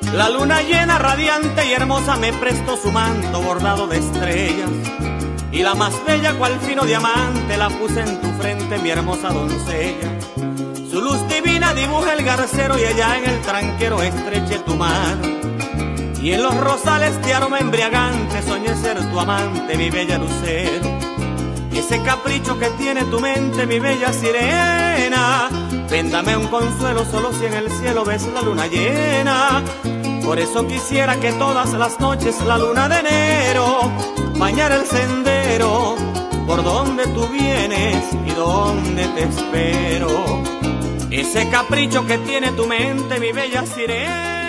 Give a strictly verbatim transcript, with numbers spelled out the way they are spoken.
La luna llena, radiante y hermosa, me prestó su manto bordado de estrellas, y la más bella cual fino diamante la puse en tu frente, mi hermosa doncella. Su luz divina dibuja el garcero y allá en el tranquero estreche tu mano, y en los rosales de aroma embriagante soñé ser tu amante, mi bella lucero. Y ese capricho que tiene tu mente, mi bella sirena, véndame un consuelo solo si en el cielo ves la luna llena. Por eso quisiera que todas las noches la luna de enero bañara el sendero por donde tú vienes y donde te espero. Ese capricho que tiene tu mente, mi bella sirena.